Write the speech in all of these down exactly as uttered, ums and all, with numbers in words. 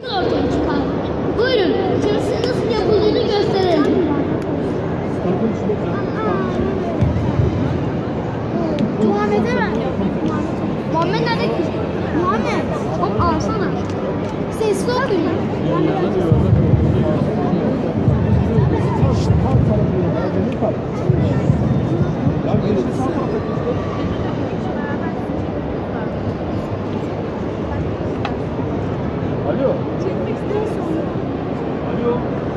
Ortaya çıkar. Buyurun, çalışı nasıl yapıldığını gösterelim. Muhammed'e ver. Muhammed nerede ki? Muhammed, hop alsana. Sesli okuyun. Alo. Alo.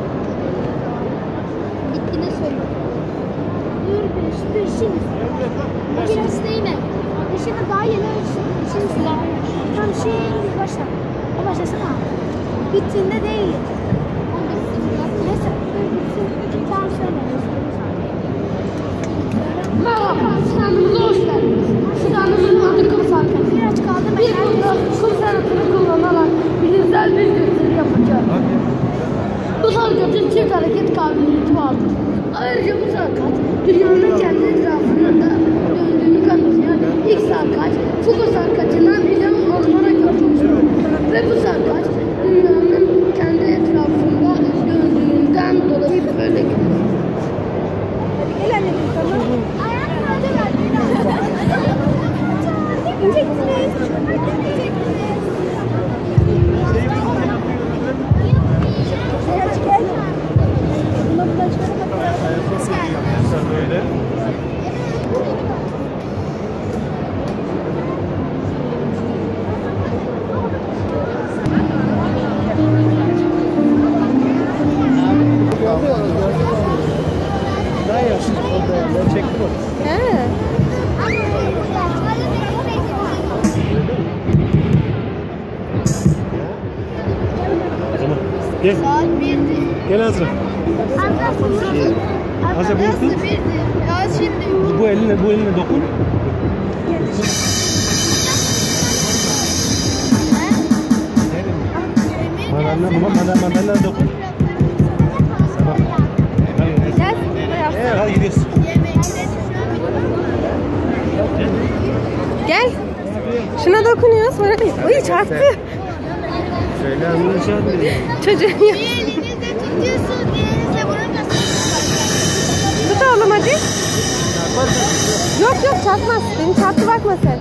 Bittiğini söyle. Dur bir, peşin. Biraz değme. Peşini daha yeni peşin silah. Tam şey başla. O başlasana. Bittiğinde değil. Neyse. Tamam söyle. Merhaba. Sınavımıza hoş geldiniz. Sınavımızın adı kum sanatı. Biraz kaldı. Bir burada kum sanatını kullanarak bilimsel bir gösteri yapacağız. Bu sanatın çift hareket kabiliyeti vardır. Ayrıca bu sanat dünyanın kendi etrafında döndüğünü kanıtlayan ilk sanat Foucault sanatçından ilim alınarak yapılmıştır. Ve bu sanat dünyanın kendi etrafında döndüğünden dolayı böyle gidiyor. Gel anneciğim sana. Ayağını hadi ver. Ne gideceksiniz? Böyle. Daha yaşlı oldu ya. Ben çektim onu. He. Tamam. Gel. Saat birdi. Gel Azra. Azra bu Nasıl birdi? Ya şimdi. Bu eline bu eline dokun. Mandalina, mandalina, mandalina dokun. Tamam. Hadi. Gel. Yap. Evet, hadi gidiyoruz. Gel. Şuna dokunuyor sonra. Uy çarptı. Söyle anlayacağım dedi. Çocuğun Bir elinizle tutuyorsun, diğerinizle vuramazsınız. Tut oğlum hadi. Yok yok çarpmaz. Beni çarptı bakma sen.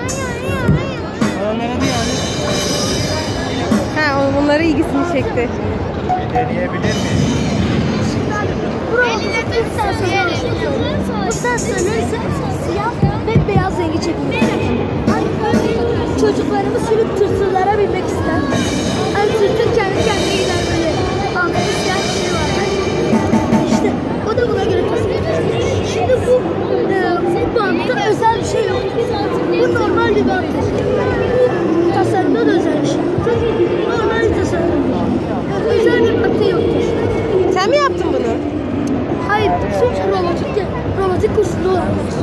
Ha onları ilgisini çekti. Bir deneyebilir miyim? Eline tutsan bu sensörleri siyah ve beyaz rengi çekiyor. Çocuklarımız sürüp tırtıllara binmek ister. Yani tırtıl kendi kendine gider böyle. Altında siyah bir şey var. İşte o da buna göre tasarlanmış. Şimdi bu, e, bu bantta özel bir şey yok. Bu normal bir banttır. Bu tasarımda da özel bir şey. Normal bir tasarım. Özel bir madde yoktur. Sen mi yaptın bunu? Hayır, sonuç robotik de, robotik kursunda öğrenmek.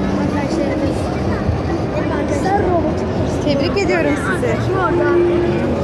Arkadaşlarımız, arkadaşlar robotik kursunda. Tebrik ediyorum sizi. Şu orada.